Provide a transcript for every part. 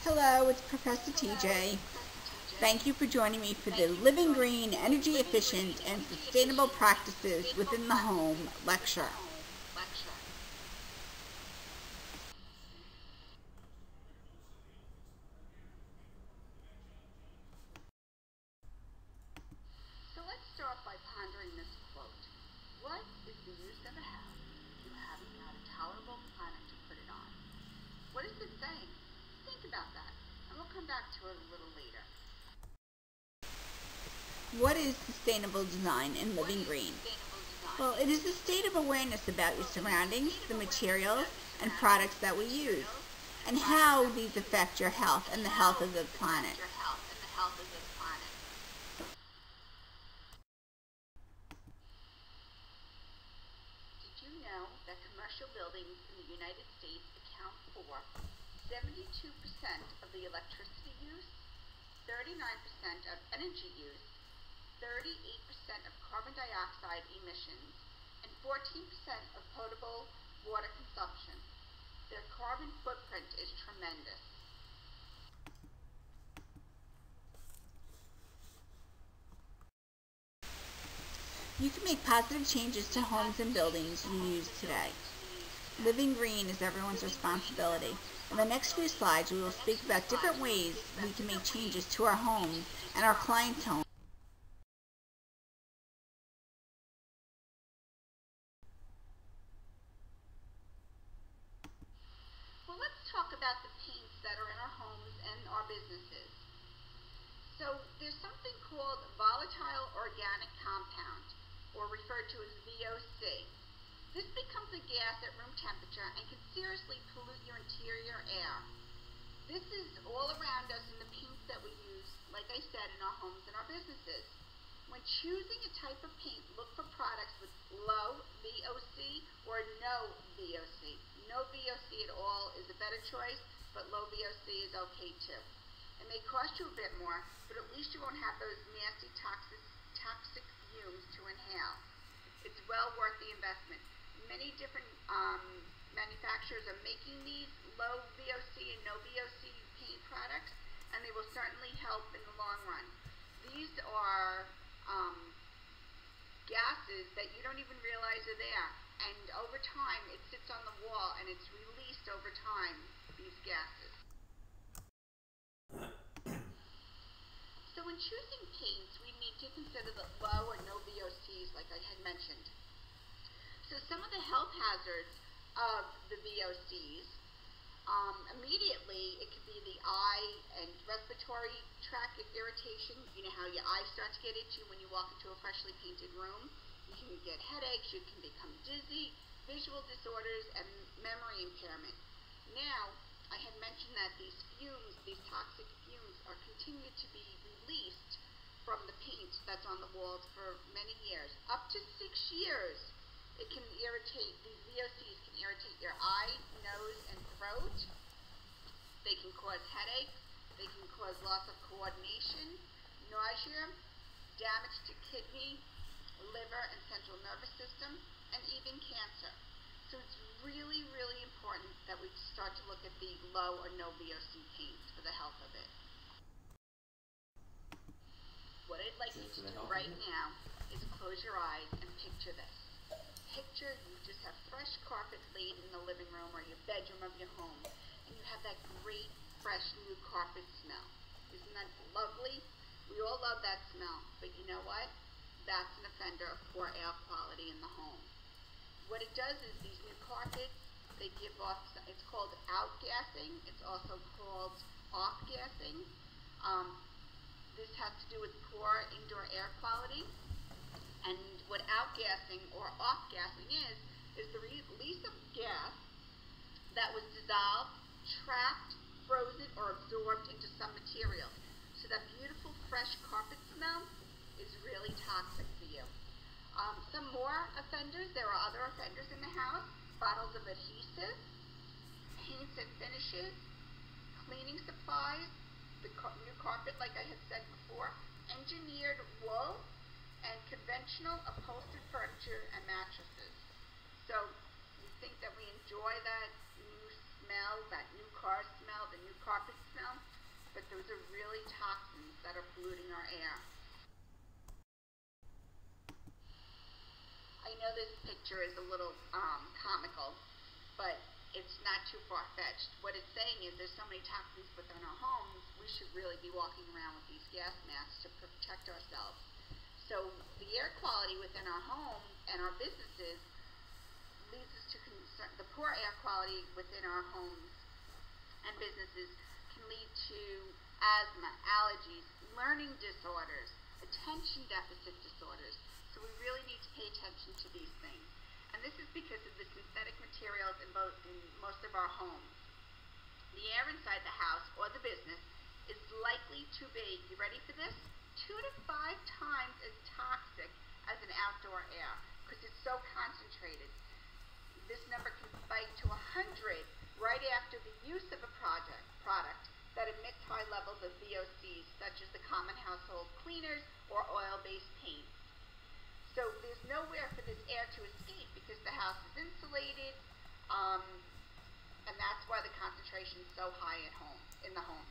Hello, it's Professor TJ. Thank you for joining me for the Living Green, Energy Efficient, and Sustainable Practices Within the Home lecture. So let's start by pondering this quote. What is the use of a house if you haven't got a tolerable planet to put it on? What is it saying? Think about that, and we'll come back to it a little later. What is sustainable design in Living Green? Well, it is a state of awareness about your surroundings, the materials, and products that we use, and how these affect your health and the health of the planet. Did you know that commercial buildings in the United States account for 72% of the electricity use, 39% of energy use, 38% of carbon dioxide emissions, and 14% of potable water consumption? Their carbon footprint is tremendous. You can make positive changes to homes and buildings you use today. Living green is everyone's responsibility. In the next few slides, we will speak about different ways we can make changes to our homes and our clients' homes. Well, let's talk about the paints that are in our homes and our businesses. So there's something called volatile organic compound, or referred to as VOC. This becomes a gas at room temperature and can seriously pollute your interior air. This is all around us in the paints that we use, like I said, in our homes and our businesses. When choosing a type of paint, look for products with low VOC or no VOC. No VOC at all is a better choice, but low VOC is okay too. It may cost you a bit more, but at least you won't have those nasty toxic fumes to inhale. It's well worth the investment. Many different manufacturers are making these low VOC and no VOC paint products, and they will certainly help in the long run. These are gases that you don't even realize are there, and over time it sits on the wall and it's released over time, these gases. So when choosing paints, we need to consider the low or no VOCs, like I had mentioned. So some of the health hazards of the VOCs, immediately it could be the eye and respiratory tract irritation. You know how your eyes start to get itchy when you walk into a freshly painted room. You can get headaches, you can become dizzy, visual disorders, and memory impairment. Now, I had mentioned that these fumes, these toxic fumes, are continued to be released from the paint that's on the walls for many years. Up to 6 years, it can irritate, these VOCs can irritate your eye, nose, and throat. They can cause headaches. They can cause loss of coordination, nausea, damage to kidney, liver, and central nervous system, and even cancer. So it's really, really important that we start to look at the low or no VOC paints for the health of it. What I'd like you to do right now is close your eyes and picture this. Picture you just have fresh carpet laid in the living room or your bedroom of your home, and you have that great, fresh, new carpet smell. Isn't that lovely? We all love that smell, but you know what? That's an offender of poor air quality in the home. What it does is these new carpets, they give off, it's called outgassing. It's also called off-gassing. This has to do with poor indoor air quality. And what outgassing or off-gassing is the release of gas that was dissolved, trapped, frozen, or absorbed into some material. So that beautiful fresh carpet smell is really toxic for you. Some more offenders, there are other offenders in the house: bottles of adhesive, paints and finishes, cleaning supplies, the new carpet, like I had said before, engineered wool, and conventional upholstered furniture and mattresses. So we think that we enjoy that new smell, that new car smell, the new carpet smell. but those are really toxins that are polluting our air. I know this picture is a little comical, but it's not too far-fetched. What it's saying is there's so many toxins within our homes, we should really be walking around with these gas masks to protect ourselves. So the air quality within our homes and our businesses leads us to concern. The poor air quality within our homes and businesses can lead to asthma, allergies, learning disorders, attention deficit disorders. So we really need to pay attention to these things. And this is because of the synthetic materials in most of our homes. The air inside the house or the business is likely to be, you ready for this? 2 to 5 times as toxic as an outdoor air because it's so concentrated. This number can spike to 100 right after the use of a product that emits high levels of VOCs, such as the common household cleaners or oil-based paints. So there's nowhere for this air to escape because the house is insulated, and that's why the concentration is so high at home, in the home.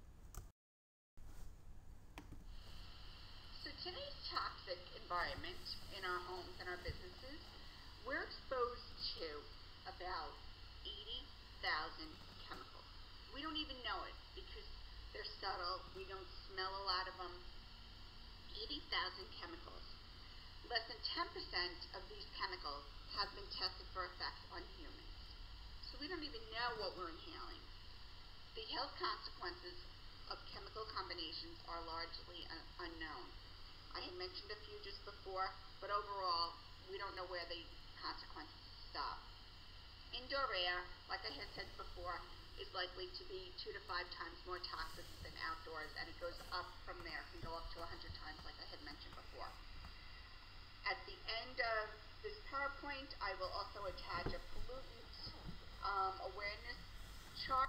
So today's toxic environment in our homes and our businesses, we're exposed to about 80,000 chemicals. We don't even know it because they're subtle. We don't smell a lot of them. 80,000 chemicals. Less than 10% of these chemicals have been tested for effects on humans. So we don't even know what we're inhaling. The health consequences of chemical combinations are largely unknown. I had mentioned a few just before, but overall, we don't know where the consequences stop. Indoor air, like I had said before, is likely to be 2 to 5 times more toxic than outdoors, and it goes up from there. It can go up to 100 times, like I had mentioned before. At the end of this PowerPoint, I will also attach a pollutant awareness chart.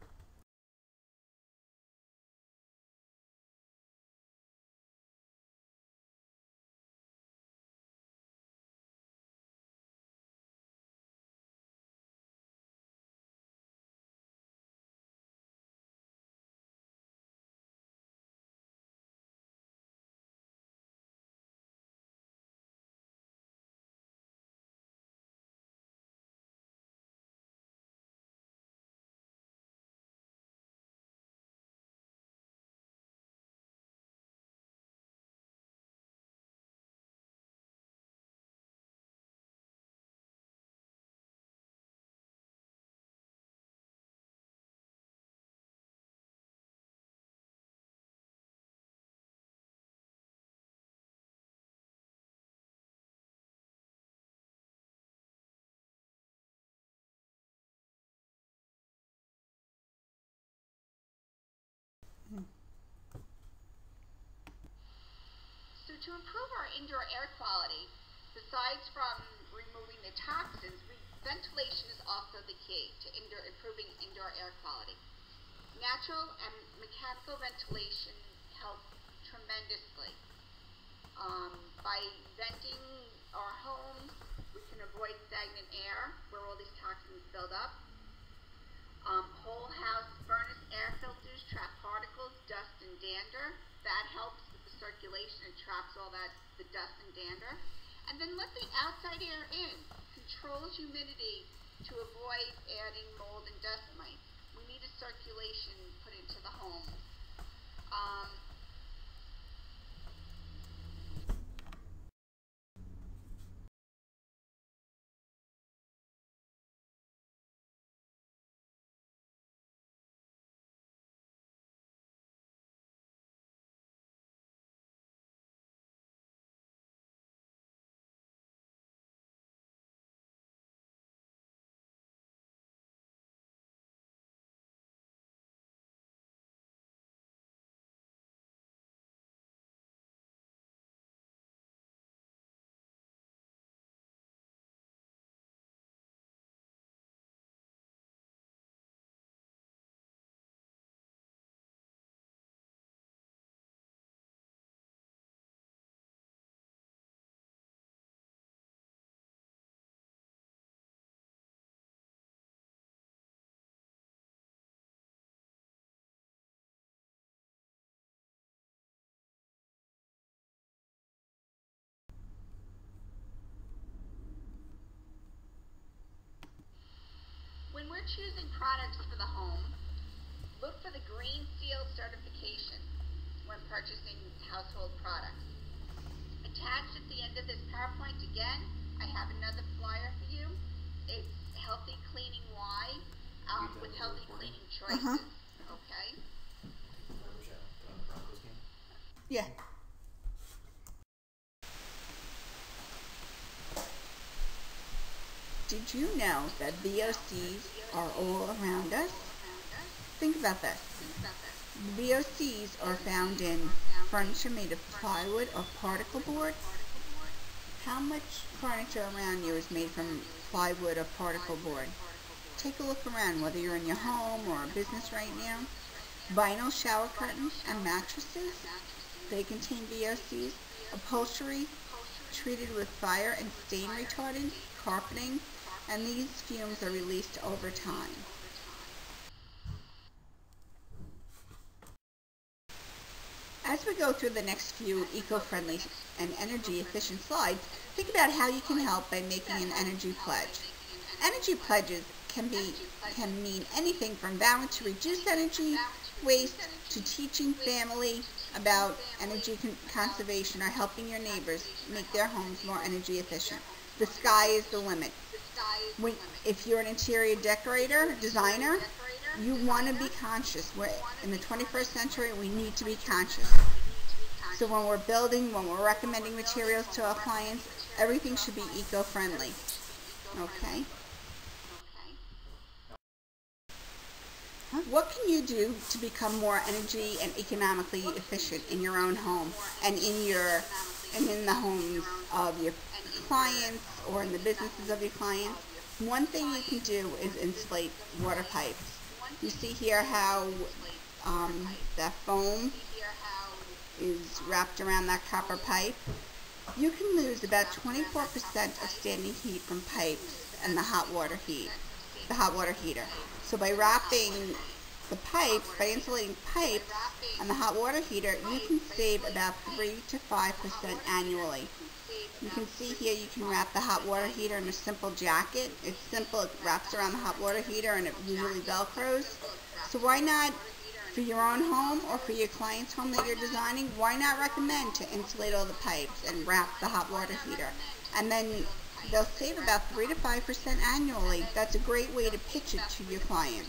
So to improve our indoor air quality, besides from removing the toxins, ventilation is also the key to improving indoor air quality. Natural and mechanical ventilation help tremendously. By venting our homes, we can avoid stagnant air where all these toxins build up. Whole house furnace air filters trap particles, dust, and dander. That helps with the circulation and traps all the dust and dander. And then let the outside air in. Controls humidity to avoid adding mold and dust mites. We need a circulation put into the homes. you're choosing products for the home, look for the Green Seal certification when purchasing household products. Attached at the end of this PowerPoint, again, I have another flyer for you. It's Healthy Cleaning Why, with healthy cleaning choices. Okay? Yeah. Did you know that VOCs are all around us? Think about this. VOCs are found in furniture made of plywood or particle board. How much furniture around you is made from plywood or particle board? Take a look around, whether you're in your home or a business right now. Vinyl shower curtains and mattresses, they contain VOCs. Upholstery treated with fire and stain retardant, carpeting, and these fumes are released over time. As we go through the next few eco-friendly and energy-efficient slides, think about how you can help by making an energy pledge. Energy pledges can mean anything from vowing to reduce energy waste to teaching family about energy conservation or helping your neighbors make their homes more energy efficient. The sky is the limit. If you're an interior decorator, designer, you want to be conscious. In the 21st century, we need to be conscious. So when we're building, when we're recommending materials to our clients, everything should be eco-friendly. Okay? What can you do to become more energy and economically efficient in your own home and in the homes of your clients or in the businesses of your clients? One thing you can do is insulate water pipes. You see here how that foam is wrapped around that copper pipe. You can lose about 24% of standing heat from pipes and the hot water heater. So by wrapping the pipes, by insulating pipes and the hot water heater, you can save about 3 to 5% annually. You can see here you can wrap the hot water heater in a simple jacket. It's simple, it wraps around the hot water heater and it usually velcros. So why not, for your own home or for your client's home that you're designing, why not recommend to insulate all the pipes and wrap the hot water heater? And then they'll save about 3 to 5% annually. That's a great way to pitch it to your client.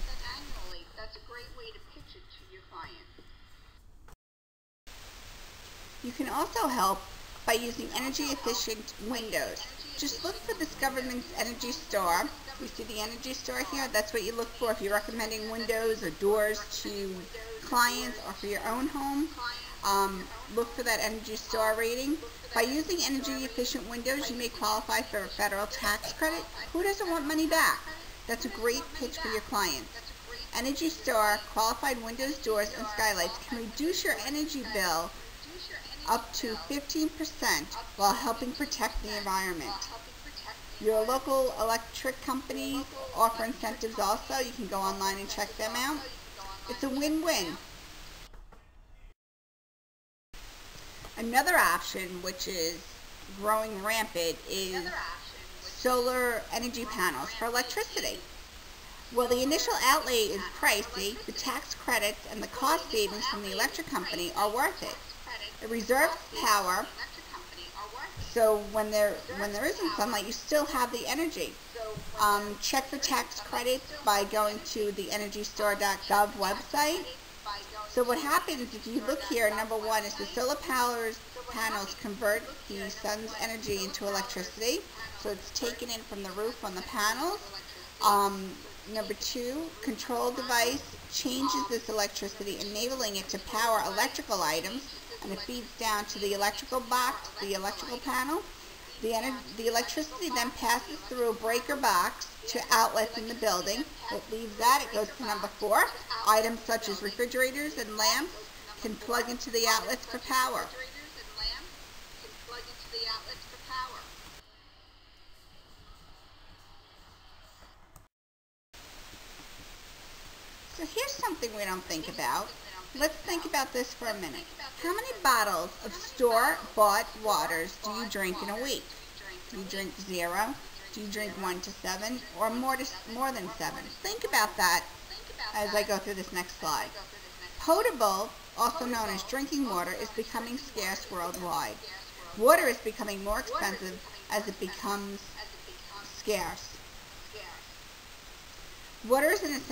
You can also help by using energy efficient windows. Just look for this government's Energy Star. You see the Energy Star here? That's what you look for if you're recommending windows or doors to clients or for your own home. Look for that Energy Star rating. By using energy efficient windows, you may qualify for a federal tax credit. Who doesn't want money back? That's a great pitch for your clients. Energy Star qualified windows, doors, and skylights can reduce your energy bill up to 15% while helping protect the environment. Your local electric companies offer incentives also. You can go online and check them out. It's a win-win. Another option, which is growing rampant, is solar energy panels for electricity. While the initial outlay is pricey, the tax credits and the cost savings from the electric company are worth it. It reserves power, so when there isn't sunlight, you still have the energy. Check for tax credits by going to the EnergyStar.gov website. So what happens if you look here, number one is the solar panels convert the sun's energy into electricity. So it's taken in from the roof on the panels. Number two, control device changes this electricity, enabling it to power electrical items, and it feeds down to the electrical box, the electrical panel. The electricity then passes through a breaker box to outlets in the building. It leaves that, it goes to number four. Items such as refrigerators and lamps can plug into the outlets for power. So here's something we don't think about. Let's think about this for a minute. How many bottles of store-bought waters do you drink in a week? Do you drink 0, Do you drink 1 to 7 or more than 7? Think about that as I go through this next slide. Potable, also known as drinking water, is becoming scarce worldwide. Water is becoming more expensive as it becomes scarce. Water is an essential.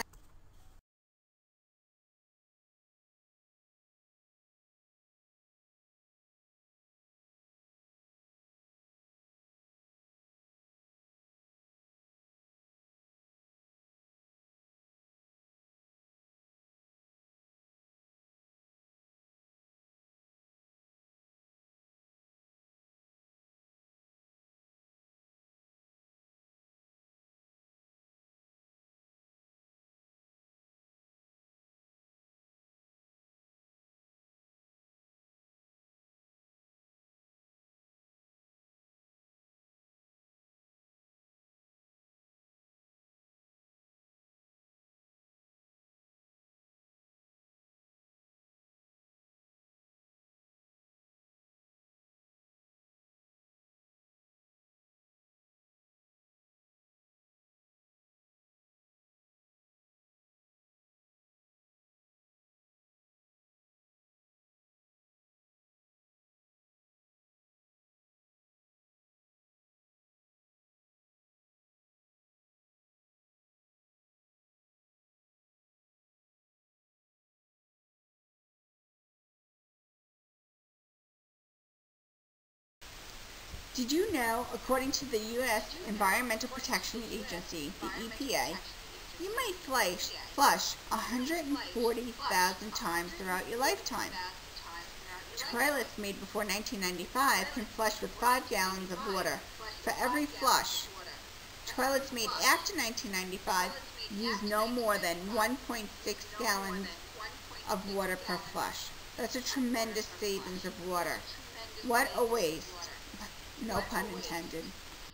Did you know, according to the U.S. Environmental Protection Agency, the EPA, you might flush 140,000 times throughout your lifetime? Toilets made before 1995 can flush with 5 gallons of water for every flush. Toilets made after 1995 use no more than 1.6 gallons of water per flush. That's a tremendous savings of water. What a waste. No pun intended.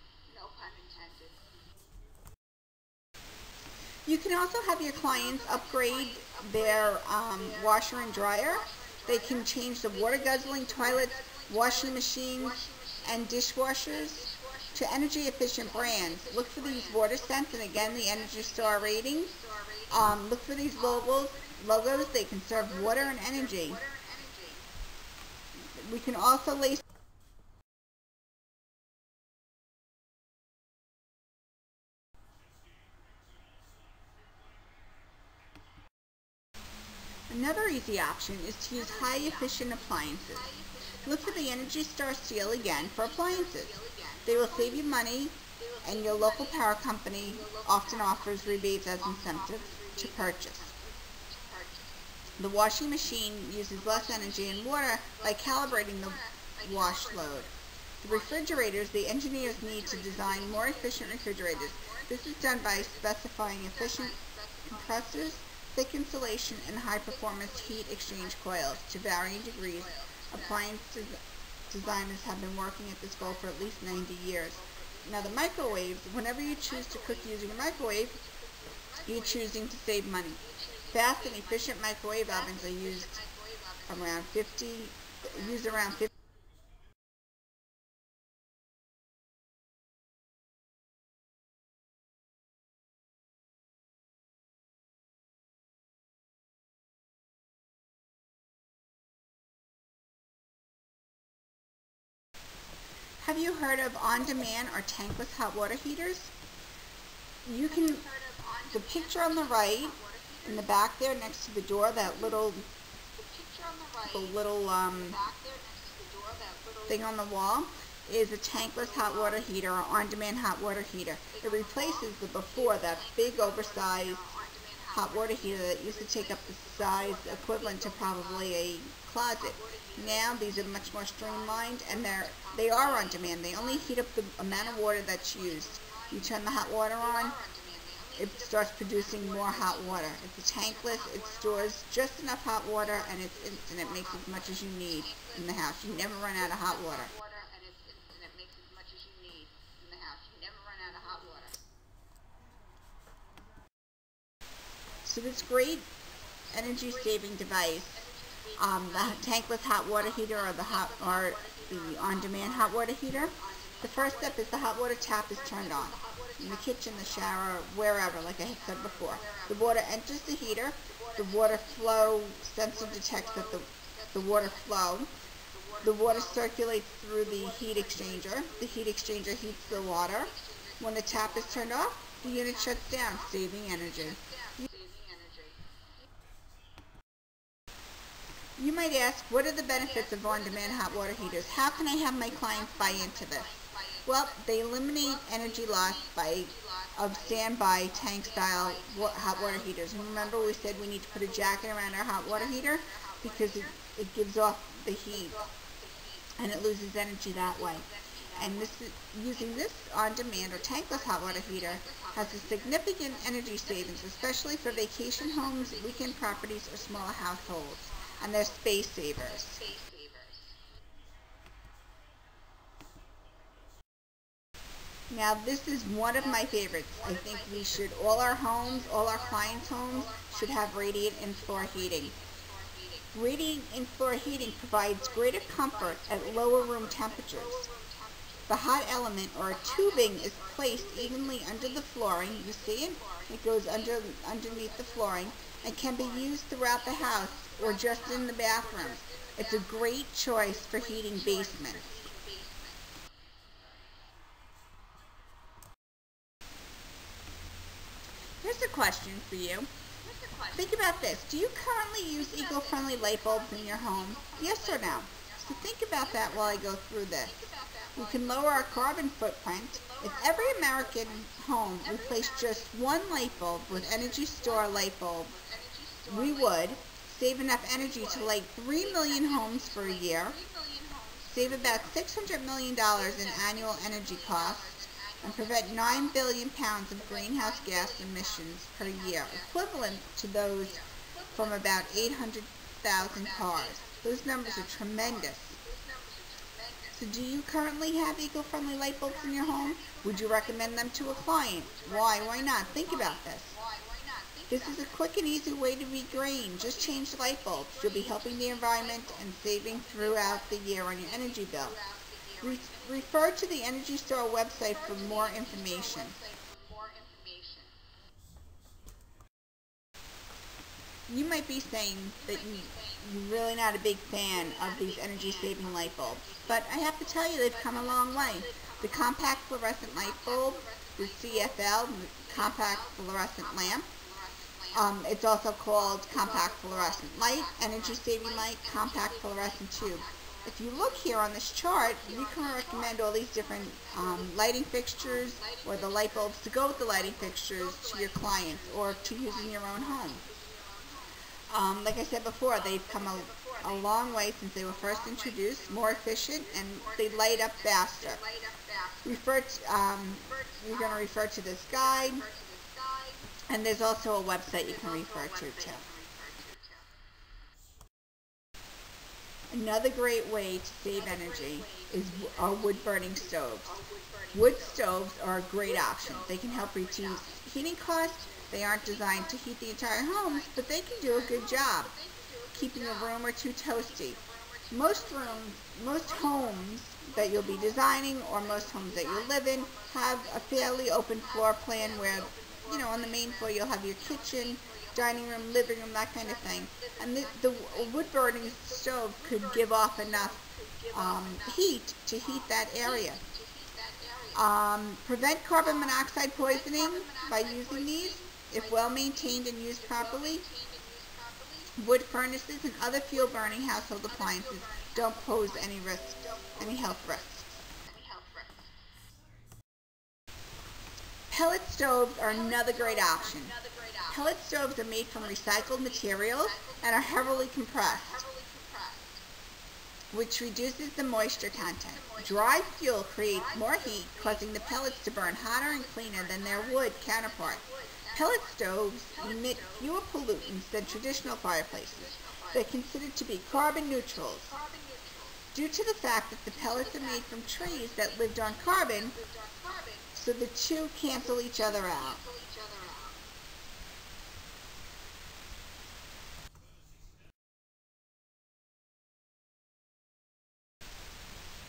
You can also have your clients upgrade their washer and dryer. They can change the water guzzling toilets, washing machines, and dishwashers to energy efficient brands. Look for these water scents and again the Energy Star ratings. Look for these logos. They can serve water and energy. We can also lace. Another easy option is to use high-efficient appliances. Look for the Energy Star seal again for appliances. They will save you money, and your local power company often offers rebates as incentives to purchase. The washing machine uses less energy and water by calibrating the wash load. The refrigerators, the engineers need to design more efficient refrigerators. This is done by specifying efficient compressors, thick insulation, and high-performance heat exchange coils to varying degrees. Appliance designers have been working at this goal for at least 90 years. Now the microwaves, whenever you choose to cook using a microwave, you're choosing to save money. Fast and efficient microwave ovens are used around 50. Have you heard of on-demand or tankless hot water heaters? You can, the picture on the right, in the back there next to the door, that little thing on the wall, is a tankless hot water heater or on-demand hot water heater. It replaces the before, that big oversized hot water heater that used to take up the size equivalent to probably a closet. Now these are much more streamlined, and they are on demand. They only heat up the amount of water that's used. You turn the hot water on, it starts producing more hot water. It's a tankless, it stores just enough hot water, and it's instant. It makes as much as you need in the house. You never run out of hot water. So this great energy saving device, the tankless hot water heater or the on-demand hot water heater, The first step is the hot water tap is turned on. In the kitchen, the shower, wherever, like I had said before. The water enters the heater. The water flow sensor detects that the water flow. The water circulates through the heat exchanger. The heat exchanger heats the water. When the tap is turned off, the unit shuts down, saving energy. You might ask, what are the benefits of on-demand hot water heaters? How can I have my clients buy into this? Well, they eliminate energy loss of standby tank-style hot water heaters. And remember, we said we need to put a jacket around our hot water heater because it gives off the heat and it loses energy that way. And using this on-demand or tankless hot water heater has a significant energy savings, especially for vacation homes, weekend properties, or smaller households. And they're space savers. Now this is one of my favorites. I think all our homes, all our clients' homes should have radiant in-floor heating. Radiant in-floor heating provides greater comfort at lower room temperatures. The hot element or tubing is placed evenly under the flooring. You see it? It goes underneath the flooring and can be used throughout the house or just in the bathroom. It's a great choice for heating basements. Here's a question for you. Think about this. Do you currently use eco-friendly light bulbs in your home? Yes or no? So think about that while I go through this. We can lower our carbon footprint. If every American home replaced just one light bulb with Energy Star light bulb, we would save enough energy to light 3 million homes for a year, save about $600 million in annual energy costs, and prevent 9 billion pounds of greenhouse gas emissions per year, equivalent to those from about 800,000 cars. Those numbers are tremendous. So do you currently have eco-friendly light bulbs in your home? Would you recommend them to a client? Why? Why not? Think about this. This is a quick and easy way to be green. Just change the light bulbs. You'll be helping the environment and saving throughout the year on your energy bill. Refer to the Energy Star website for more information. You might be saying that you're really not a big fan of these energy-saving light bulbs, but I have to tell you they've come a long way. The compact fluorescent light bulb, the CFL, the compact fluorescent lamp, it's also called compact fluorescent light, energy-saving light, compact fluorescent tube. If you look here on this chart, we can recommend all these different lighting fixtures or the light bulbs to go with the lighting fixtures to your clients or to use in your own home. Like I said before, they've come a long way since they were first introduced, more efficient, and they light up faster. You're going to refer to this guide, and there's also a website you can refer to too. Another great way to save energy are wood-burning stoves. Wood stoves are a great option. They can help reduce heating costs. They aren't designed to heat the entire home, but they can do a good job keeping a room or two toasty. Most homes that you'll be designing or most homes that you live in have a fairly open floor plan where, on the main floor you'll have your kitchen, dining room, living room, that kind of thing. And the wood-burning stove could give off enough heat to heat that area. Prevent carbon monoxide poisoning by using these. If well maintained and used properly, wood furnaces and other fuel-burning household appliances don't pose any health risks. Pellet stoves are another great option. Pellet stoves are made from recycled materials and are heavily compressed, which reduces the moisture content. Dry fuel creates more heat, causing the pellets to burn hotter and cleaner than their wood counterparts. Pellet stoves emit fewer pollutants than traditional fireplaces. They're considered to be carbon neutrals. Due to the fact that the pellets are made from trees that lived on carbon, so the two cancel each other out.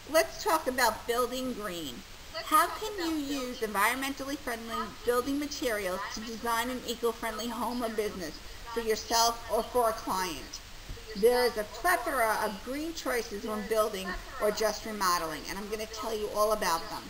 let's talk about building green. How can you use environmentally friendly building materials to design an eco-friendly home or business for yourself or for a client? There is a plethora of green choices when building or just remodeling, and I'm going to tell you all about them.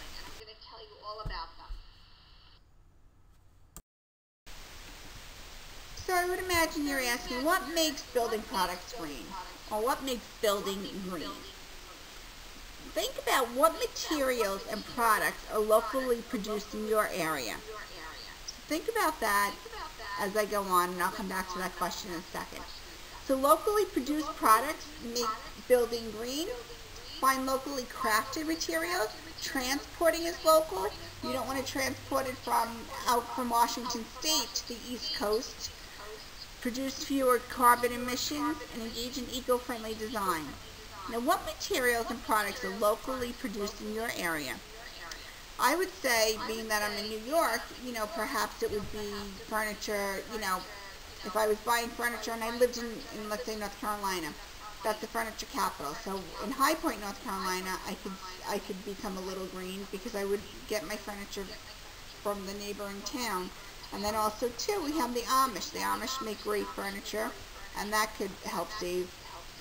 So I would imagine you're asking, what makes building products green? Or what makes building green? Think about what materials and products are locally produced in your area. So think about that as I go on, and I'll come back to that question in a second. So locally produced products make building green. Find locally crafted materials. Transporting is local. You don't want to transport it out from Washington State to the East Coast. Produce fewer carbon emissions and engage in eco-friendly design. Now, what materials and products are locally produced in your area? I would say, being that I'm in New York, perhaps it would be furniture, if I was buying furniture and I lived in let's say, North Carolina, that's the furniture capital. So in High Point, North Carolina, I could become a little green because I would get my furniture from the neighboring town. And then also, too, we have the Amish. The Amish make great furniture, and that could help save.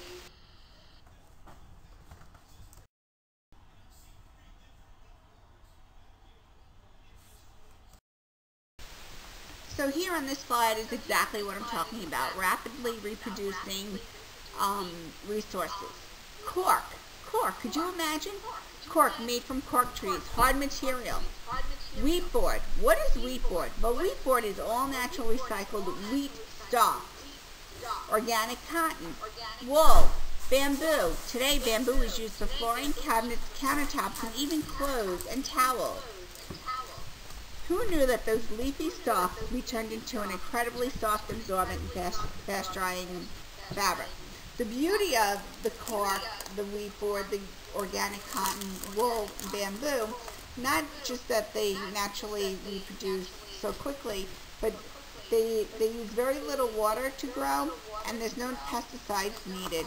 So here on this slide is exactly what I'm talking about, rapidly reproducing resources. Cork. Cork, could you imagine? Cork made from cork trees, hard material. Wheat board. What is wheat board? Well, wheat board is all natural recycled wheat stalks. Organic cotton. Wool. Bamboo. Today, bamboo is used for flooring, cabinets, countertops, and even clothes and towels. Who knew that those leafy stalks could be turned into an incredibly soft, absorbent, and fast-drying fabric? The beauty of the cork, the wheat board, the organic cotton, wool, and bamboo, not just that they naturally reproduce so quickly, but they use very little water to grow, and there's no pesticides needed.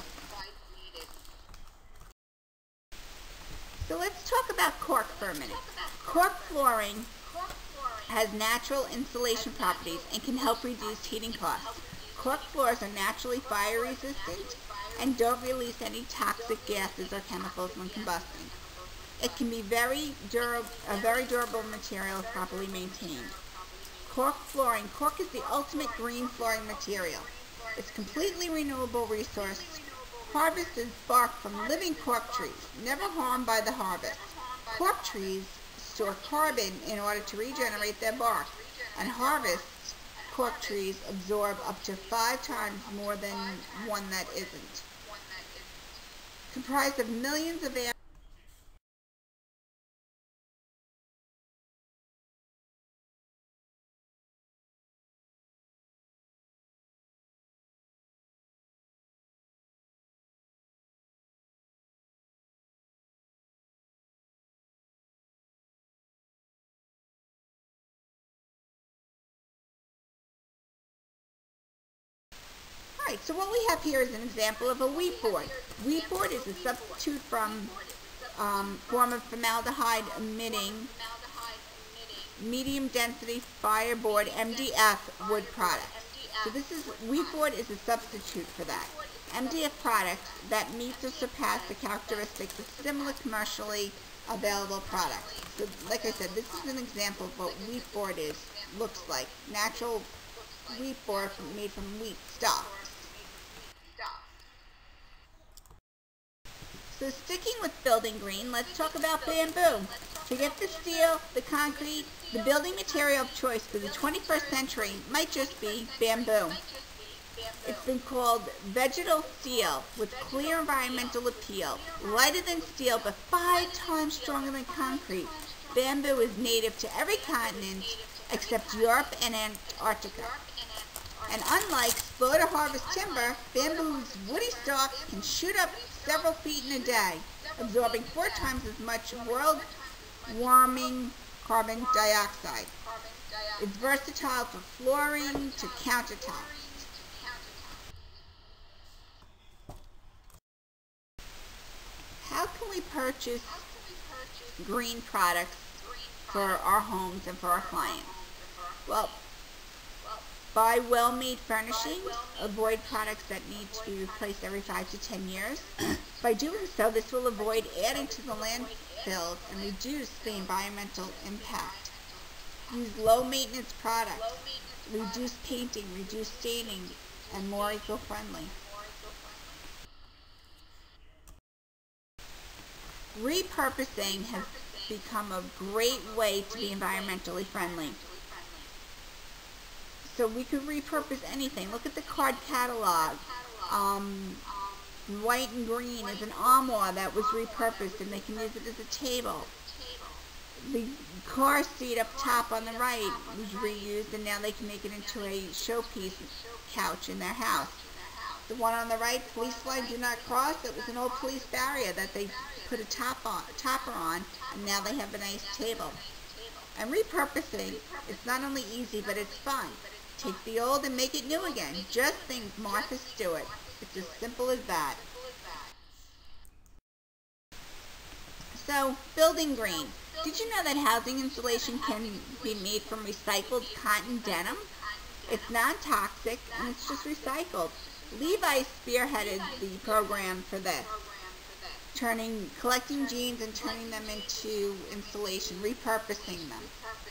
So let's talk about cork for a minute. Cork flooring has natural insulation properties and can help reduce heating costs. Cork floors are naturally fire resistant and don't release any toxic gases or chemicals when combusting. It can be a very durable material if properly maintained. Cork flooring. Cork is the ultimate green flooring material. It's a completely renewable resource. Harvested bark from living cork trees, never harmed by the harvest. Cork trees store carbon in order to regenerate their bark, and harvest cork trees absorb up to 5 times more than one that isn't. Comprised of millions of air. Alright, so what we have here is an example of a wheat board. Wheat board is a substitute from form of formaldehyde emitting medium density fireboard MDF wood product. So wheat board is a substitute for that. MDF products that meets or surpass the characteristics of similar commercially available products. So like I said, this is an example of what wheat board looks like. Natural wheat board made from wheat stalks. So sticking with building green, let's talk about bamboo. Forget the steel, the concrete, the building material of choice for the 21st century might just be bamboo. It's been called vegetal steel with clear environmental appeal. Lighter than steel but 5 times stronger than concrete. Bamboo is native to every continent except Europe and Antarctica. And unlike slow-to-harvest timber, bamboo's woody stalks can shoot up several feet in a day, absorbing 4 times as much world-warming carbon dioxide. It's versatile for flooring to countertops. How can we purchase green products for our homes and for our clients? Well, buy well-made furnishings. Avoid products that need to be replaced every 5 to 10 years. By doing so, this will avoid adding to the landfills and reduce the environmental impact. Use low-maintenance products. Reduce painting, reduce staining, and more eco-friendly. Repurposing has become a great way to be environmentally friendly. So we could repurpose anything. Look at the card catalog. White and green is an armoire that was repurposed, and they can use it as a table. The car seat up top on the right was reused, and now they can make it into a showpiece couch in their house. The one on the right, police line do not cross, it was an old police barrier that they put a topper on, and now they have a nice table. And repurposing, it's not only easy, but it's fun. Take the old and make it new again. Just think Martha Stewart. It's as simple as that. So, building green. Did you know that housing insulation can be made from recycled cotton denim? It's non-toxic and it's just recycled. Levi spearheaded the program for this, collecting jeans and turning them into insulation, repurposing them.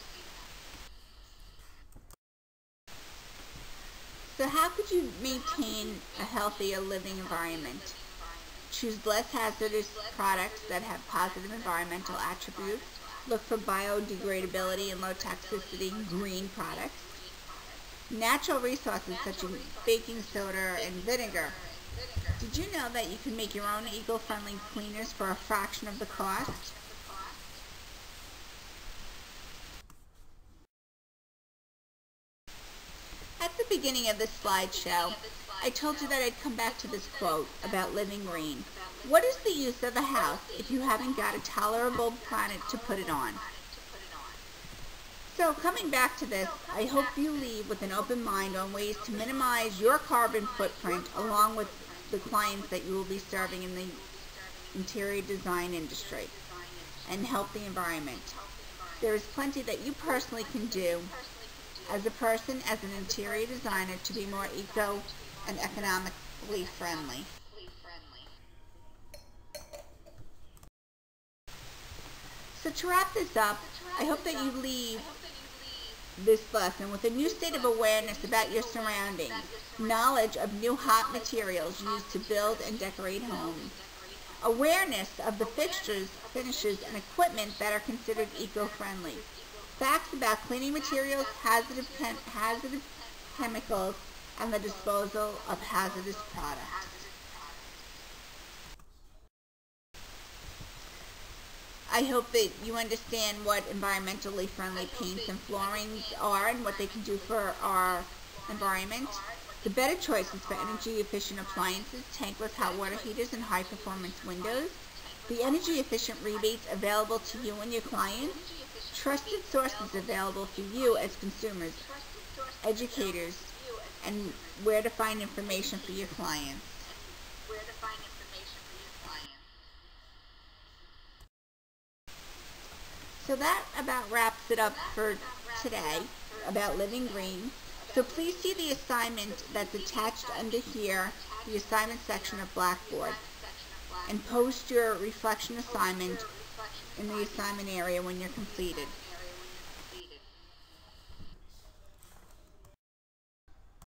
So how could you maintain a healthier living environment? Choose less hazardous products that have positive environmental attributes. Look for biodegradability and low toxicity green products. Natural resources such as baking soda and vinegar. Did you know that you can make your own eco-friendly cleaners for a fraction of the cost? At the beginning of this slideshow, I told you that I'd come back to this quote about living green. What is the use of a house if you haven't got a tolerable planet to put it on? So coming back to this, I hope you leave with an open mind on ways to minimize your carbon footprint along with the clients that you will be serving in the interior design industry and help the environment. There is plenty that you personally can do as a person, as an interior designer, to be more eco and economically friendly. So to wrap this up, I hope that you leave this lesson with a new state of awareness about your surroundings, knowledge of new hot materials used to build and decorate homes, awareness of the fixtures, finishes, and equipment that are considered eco-friendly, facts about cleaning materials, hazardous chemicals, and the disposal of hazardous products. I hope that you understand what environmentally friendly paints and floorings are and what they can do for our environment. The better choices for energy efficient appliances, tankless hot water heaters, and high performance windows. The energy efficient rebates available to you and your clients. Trusted sources available for you as consumers, educators, and where to find information for your clients. So that about wraps it up for today about living green. So please see the assignment that's attached under here, the assignment section of Blackboard, and post your reflection assignment in the assignment area when you're completed.